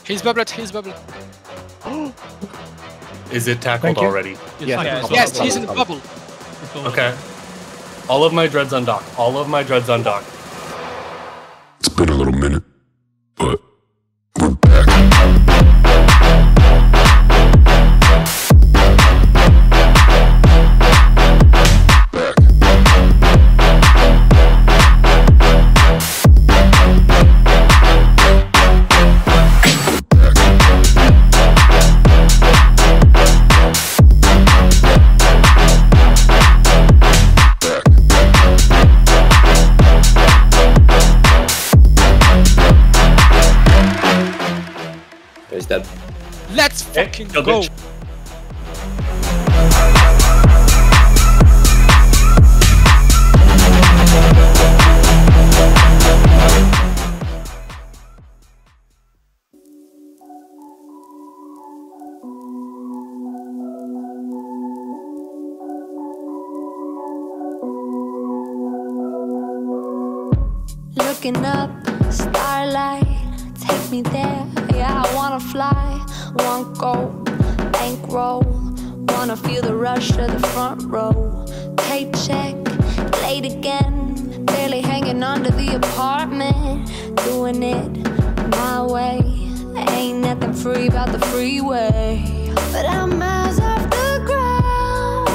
He's bubbled, he's bubbled. Is it tackled already? Yes, he's in the bubble. Okay. All of my dreads undock. All of my dreads undock. It's been a little minute, but we're back. He's dead. Let's fucking go. go. Looking up, starlight, take me there. Yeah, I wanna fly, want go, bankroll. Wanna feel the rush to the front row. Paycheck, late again, barely hanging on to the apartment. Doing it my way, ain't nothing free about the freeway. But I'm miles off the ground,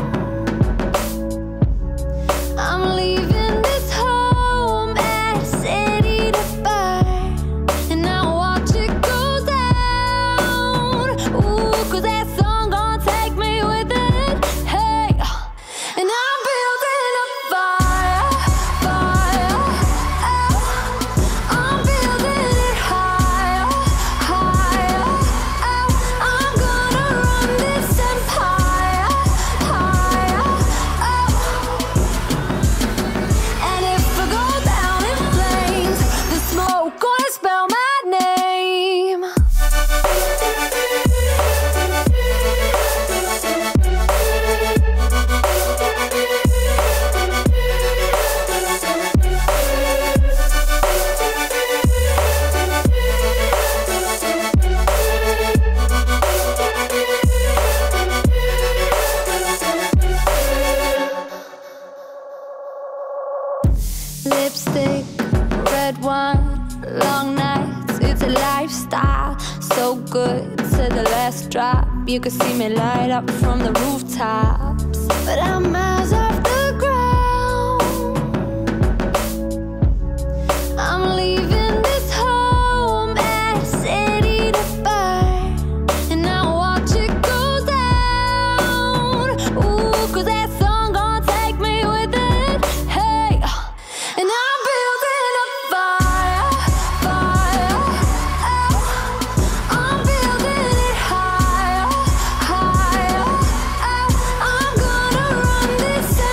I'm leaving this home at city to burn, and I watch it go down. Ooh, 'cause that song gon' take me with it. Hey, and I'm building a fire, fire. Oh, I'm building it higher, higher. Oh, I'm gonna run this empire, higher. Oh, and if I go down in flames, the smoke gonna spell my name. Lipstick, red wine, long nights, it's a lifestyle. So good to the last drop. You can see me light up from the rooftops. But I'm miles off the ground, I'm leaving this home at city to burn, and I watch it go down. Ooh, 'cause that song gon' take me with it. Hey, and I'm building a fire, fire. Oh, I'm building it higher, higher. Oh, I'm gonna run this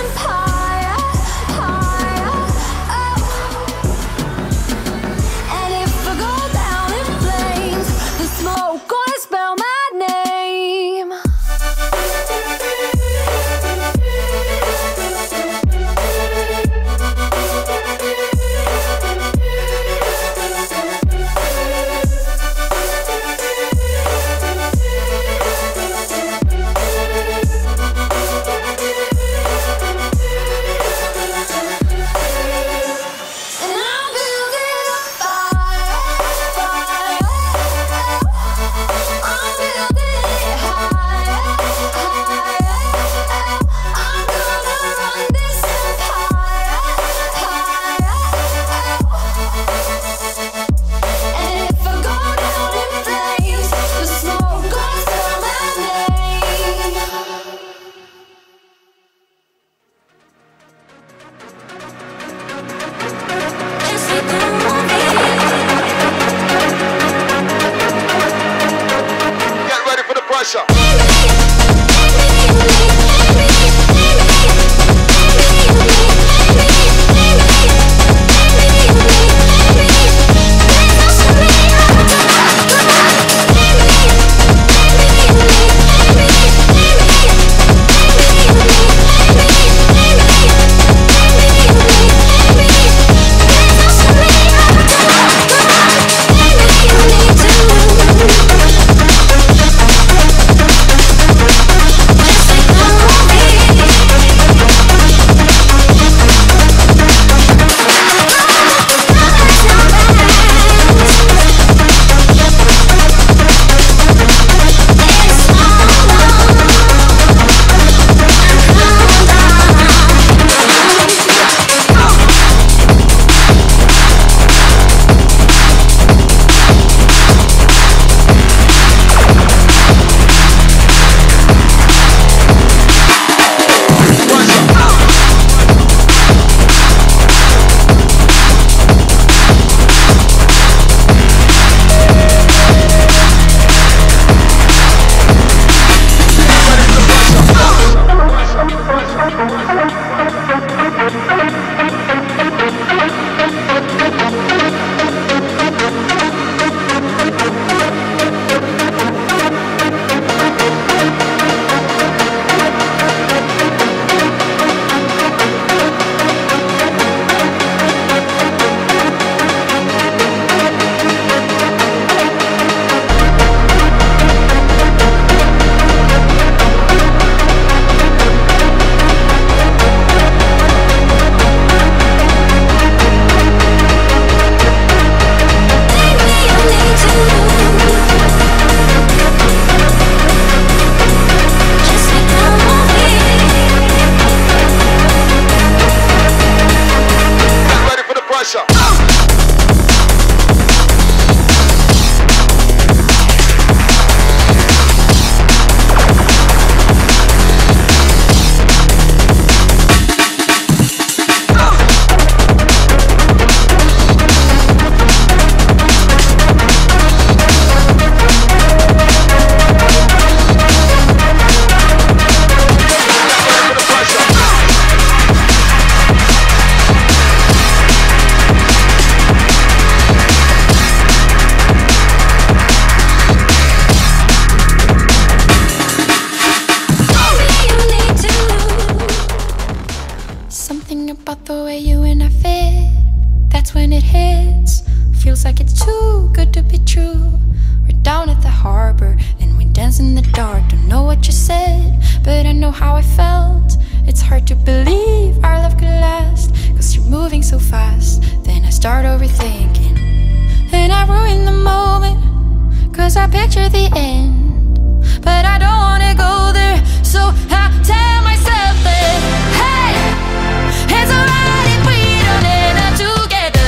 know how I felt. It's hard to believe our love could last, 'cause you're moving so fast. Then I start overthinking, then I ruin the moment, 'cause I picture the end, but I don't wanna go there. So I tell myself that, hey, it's alright if we don't end up together,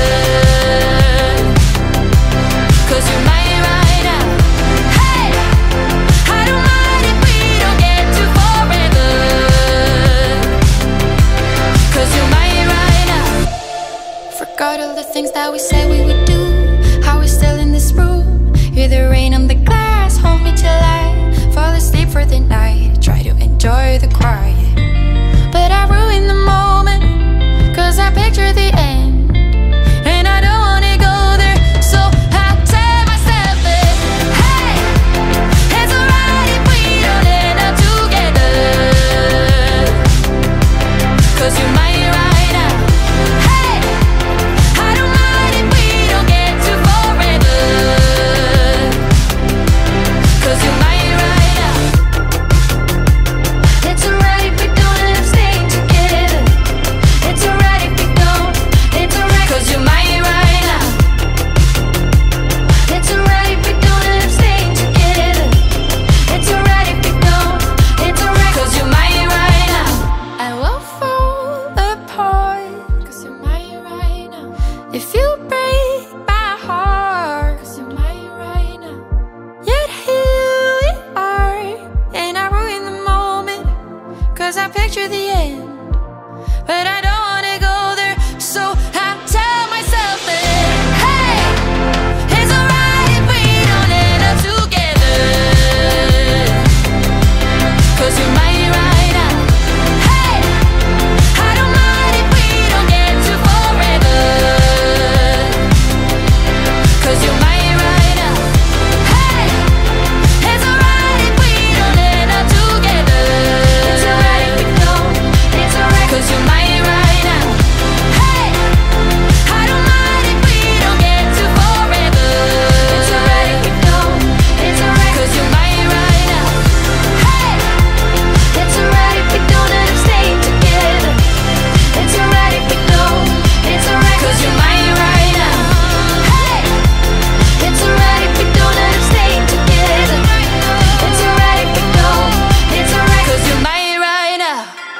'cause you're mine right now. Hey, I don't mind if we don't get to forever, 'cause you're mine right now. Forgot all the things that we said we would do, how we're still in this room. Hear the rain on the glass, hold me till I fall asleep for the night. Try to enjoy the quiet, but I ruin the moment, 'cause I picture the end, and I don't wanna go there. So I tell myself that, hey, it's alright if we don't end up together, 'cause you're mine right now. Hey, I don't mind if we don't get to forever, 'cause you're mine right now. It's alright if we don't end up staying together. It's alright if we don't. It's alright, 'cause you're mine right now. It's alright if we don't end up staying together. It's alright if we don't. It's alright, 'cause you're mine right now. I will fall apart, 'cause you're mine right now. If you break my heart, 'cause you're mine right now. Yet here we are, and I ruin the moment, 'cause I picture the end, but I don't wanna go there. So I tell myself that, hey, it's alright if we don't end up together, 'cause you're mine right now. Hey, I don't mind if we don't get to forever, 'cause you're mine right now. Hey, it's alright if we don't end up together. It's alright if we don't. It's alright, 'cause you're mine right now. Hey, I don't mind if we don't get to forever. It's alright if we don't. It's alright, 'cause you're mine right now. Hey, it's alright if we don't end up staying together. It's alright if we don't. It's alright, 'cause you're mine right now. Hey, it's alright if we don't end up staying together. It's alright if we don't. It's alright, 'cause you're mine right now.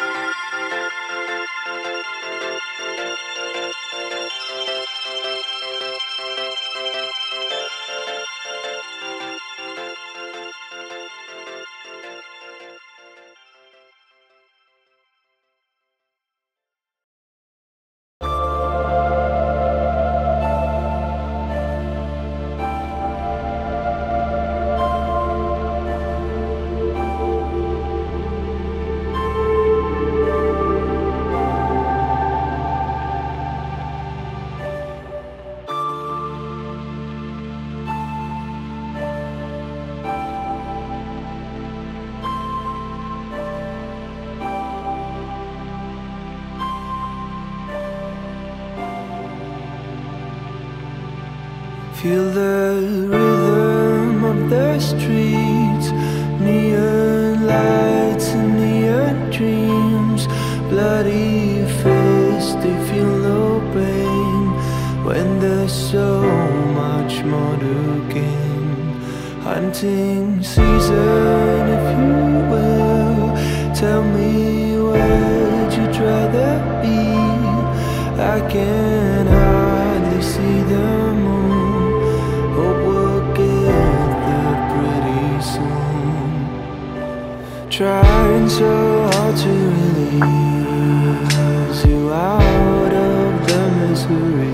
Feel the rhythm of the streets, neon lights and neon dreams. Bloody fists, they feel no pain when there's so much more to gain. Hunting season, if you will, tell me where'd you rather be? I can hardly see the moon. Hope we'll get there pretty soon. Trying so hard to release you out of the misery.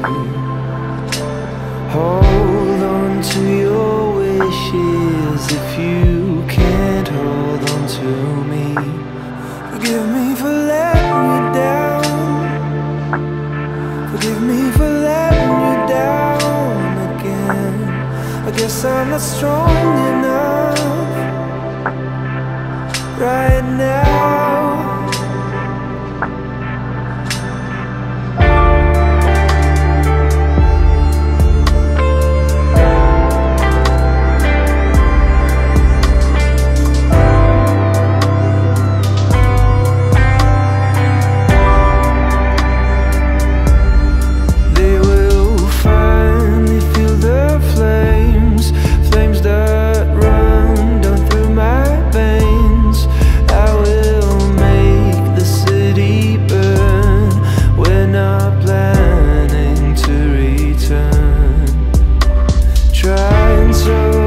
Hold on to your wishes if you can't hold on to me. Forgive me for letting you down. Forgive me for letting you down again. I guess I'm not strong enough right now. so